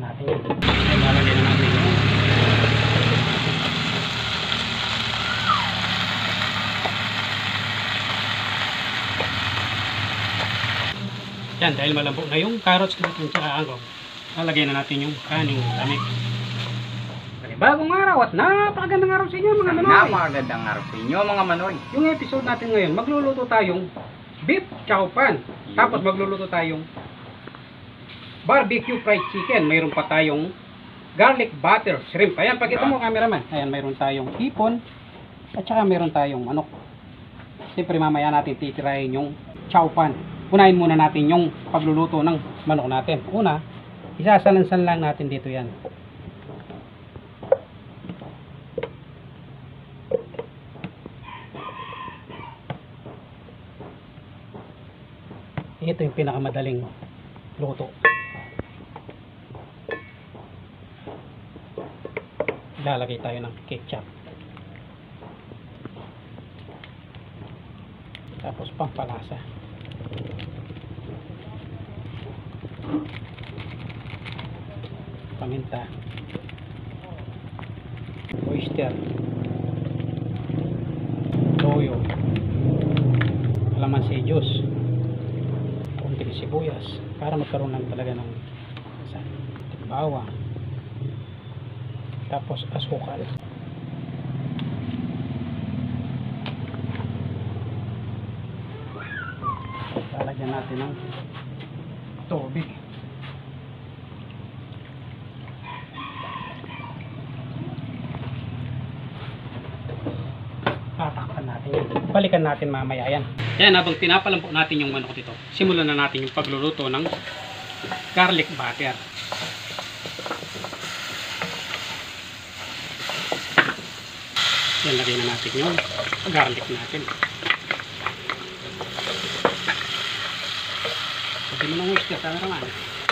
natin yan. Ay, lalagay na natin yung yan, dahil malambot na yung carrots natin tsaka angkong, lalagay na natin yung kaning lamig. Bagong araw at napakagandang araw sa inyo mga manoy. Napakagandang araw sa inyo mga manoy. Yung episode natin ngayon, magluluto tayong beef chow pan. Tapos magluluto tayong barbecue fried chicken. Mayroon pa tayong garlic butter shrimp. Ayan, pakita mo cameraman. Ayan, mayroon tayong hipon at saka mayroon tayong manok. Siyempre mamaya natin titirahin yung chow pan. Unahin muna natin yung pagluluto ng manok natin. Una, isasalansan lang natin dito yan. Ito yung pinakamadaling luto. Lalagay tayo ng ketchup. Tapos pampalasa. Paminta. Oyster. Toyo. Kalamansi juice. Sibuyas para magkaroon lang talaga ng bawang, tapos asukal, lalagyan natin ng tubig. Tatakpan natin yan. Balikan natin mamaya yan. Yan, habang pinapalambok natin yung manok dito, simulan na natin yung pagluluto ng garlic butter. Yan, lagay na natin yung garlic natin. Sabi mo ng oyster, sana naman.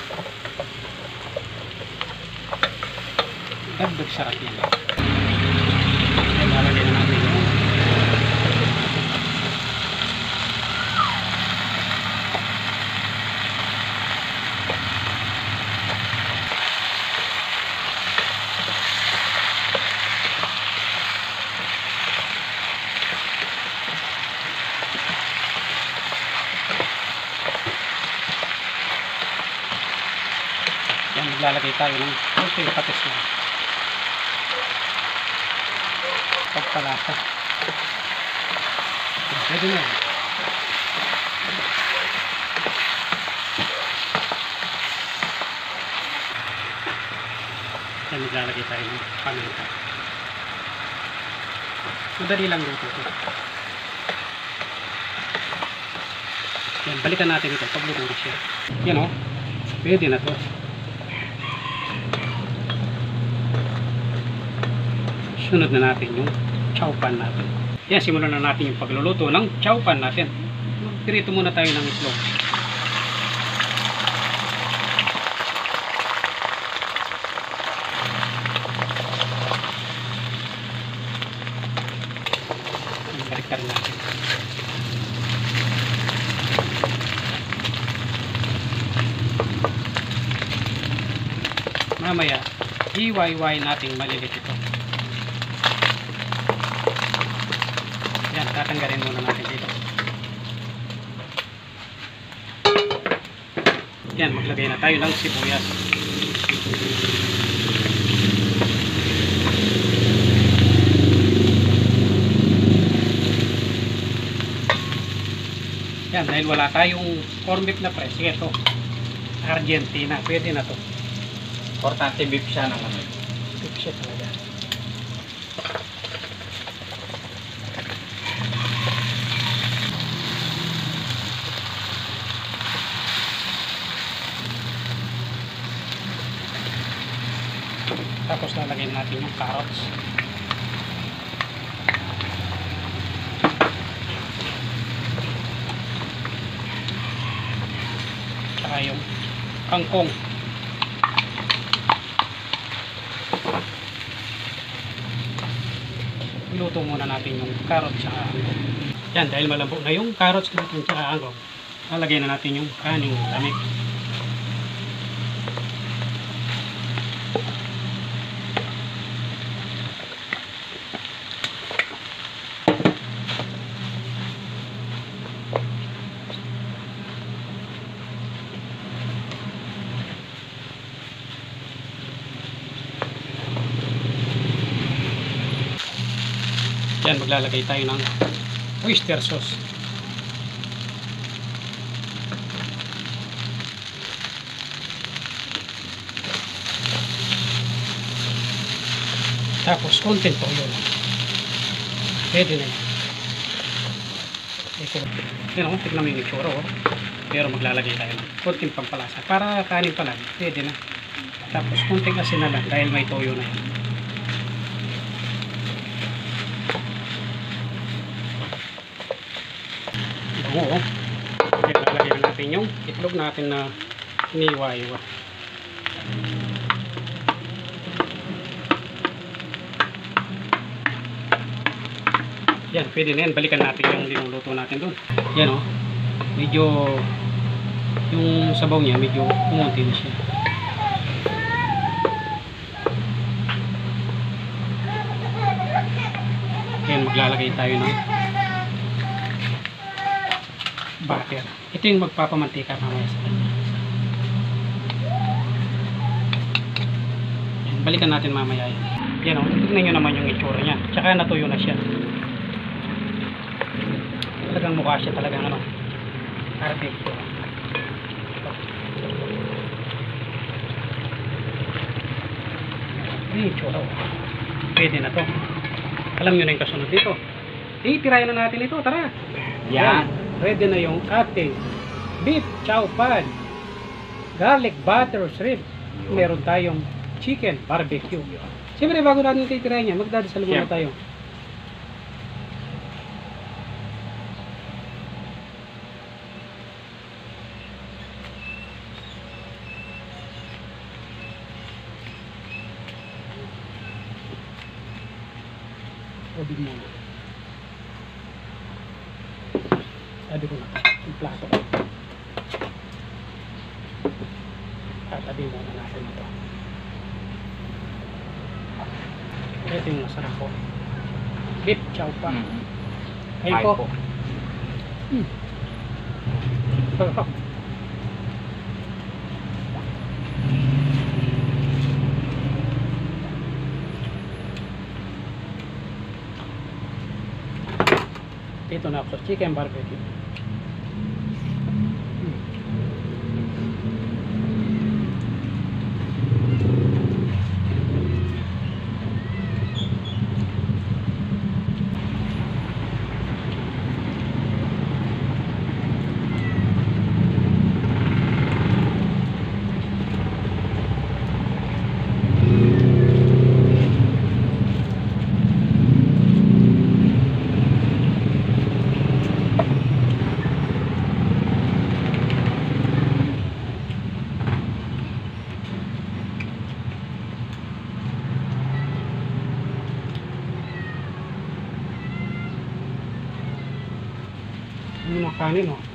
Dagdag sarap yan. Yan, lalagay na natin yung maglalagay tayo ng konting patis na pagpalasa. Pwede na yan. Yan, maglalagay tayo ng paminta. Madali lang luto ito. Yan, balikan natin ito pag luto na siya. Yan o, pwede na to. Sunod na natin yung chow pan natin. Yan, simulan na natin yung pagluluto ng chow pan natin. Pirito muna tayo ng itlog. Balik ka rin natin. Mamaya, iwayway natin malilit ito. Yan, tatanggalin muna natin dito. Yan, maglagay na tayo ng sibuyas. Yan, dahil wala tayong corned beef na press, ito Argentina, pwede na to. Importante beef siya ng ano. Beef siya talaga. Tapos lalagyan natin yung carrots. Saka yung kangkong. Iluto muna natin yung carrots saka angkong. Yan, dahil malambot na yung carrots natin saka angkong, lalagyan na natin yung kaning lamig. Yan, maglalagay tayo ng oyster sauce. Tapos konting toyo lang. Pwede na yan. Yan o, tignan mo yung itsura o. Pero maglalagay tayo ng konting pampalasa. Para kanin pa lang, pwede na. Tapos konting asin na lang dahil may toyo na yan. Oo. Okay, lalagay na natin yung itlog natin na iniwa-iwa. Yan, pwede na yan. Balikan natin yung linuluto natin doon. Yan o. Medyo yung sabaw niya medyo umunti na siya. Yan, maglalagay tayo ng butter. Ito yung magpapamantika mamaya sa kanya. Yan, balikan natin mamaya yan. Yan o, tignan nyo naman yung itsura niya. Tsaka natuyo na siya. Talagang mukha siya talagang ano, barbecue. Ay, itsura o. Pwede na to. Alam nyo na yung kasunod dito. Titirayan na natin ito, tara. Yan. Ready na yung ating beef chow pan, garlic butter shrimp. Meron tayong chicken barbecue. Siyempre bago natin titirayan yan, magdadasal muna tayo. Obig muna. Sabi ko na, yung plato ko. Tatabi muna natin ito. Ito yung masarap po. Beef chow pan. Ayun po. Sarap. Ito na po, chicken barbecue. Yung mga kanin, oh.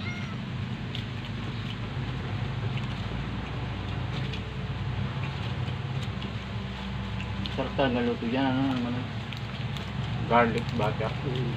Sarap talaga luto yan. Ano naman? Garlic butter.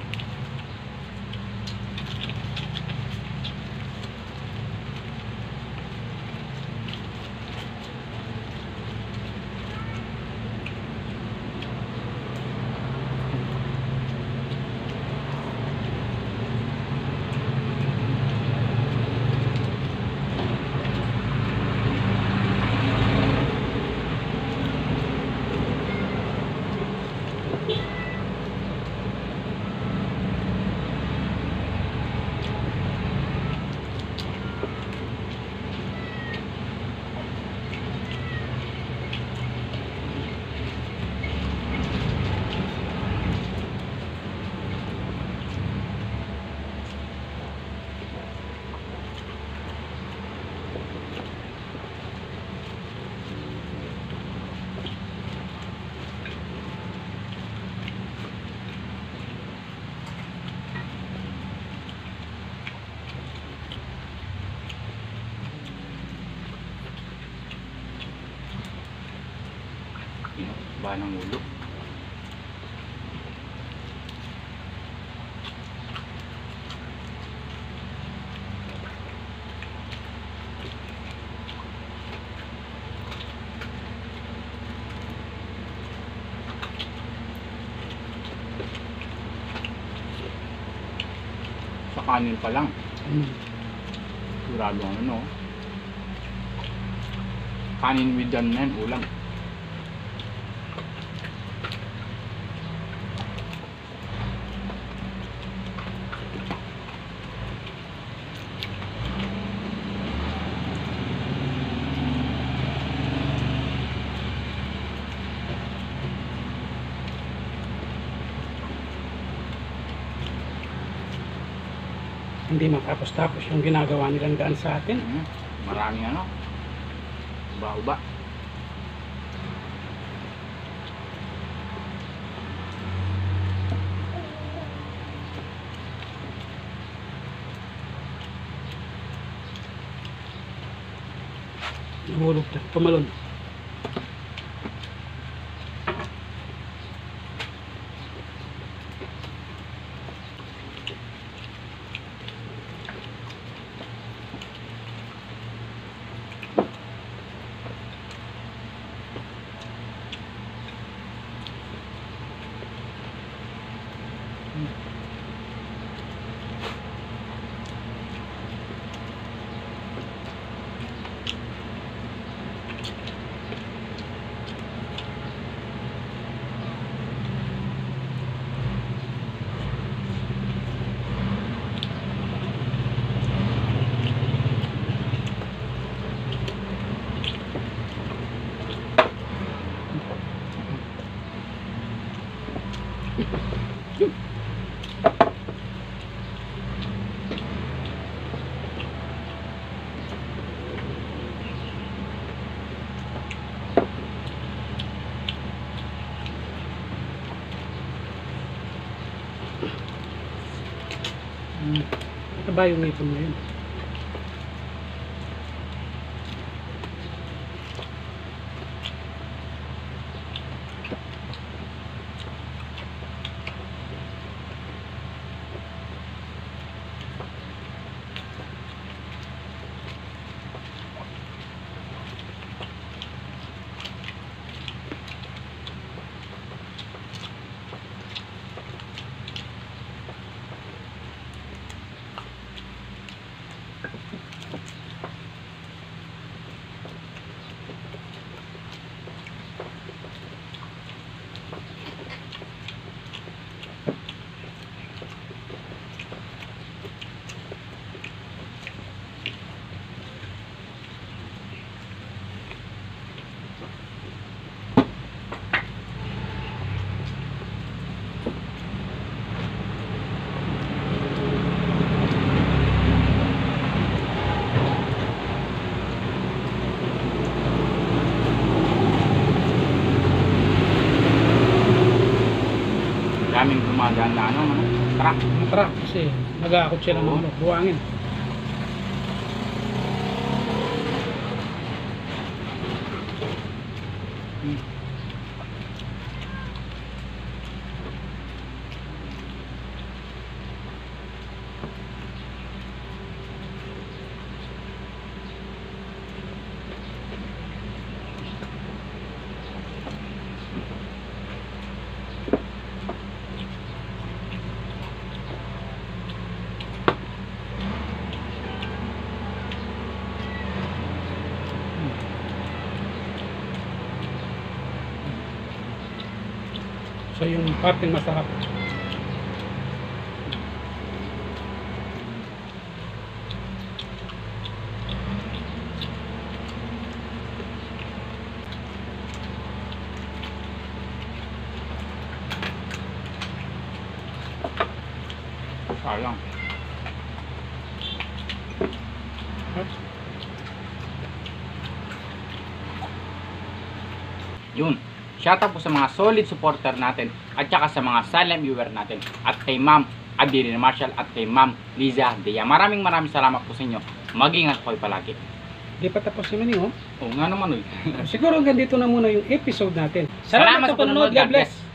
Ba ng ulo. Sa kanin pa lang. Sigurado ang ano. Kanin with yan na yan, ulam. Hindi matapos-tapos yung ginagawa nilang daan sa atin. Maraming ano. Uba-uba. Nahulog na, tumalon. Ito ba yung ipon mo yun? Daming dumadaan na ano, truck. Ang truck kasi nag-aakot siya ng Oo. ano, buwangin. So yung parteng masarap. Sayang. Yun. Shoutout po sa mga solid supporter natin at saka sa mga silent viewer natin at kay Ma'am Adeline Marshall at kay Ma'am Liza Dea. Maraming salamat po sa inyo. Mag-ingat po palagi. Di pa tapos naman yun, oh. Oo nga naman, uy. Siguro hanggang dito na muna yung episode natin. Salamat sa panonood. panonood. God bless.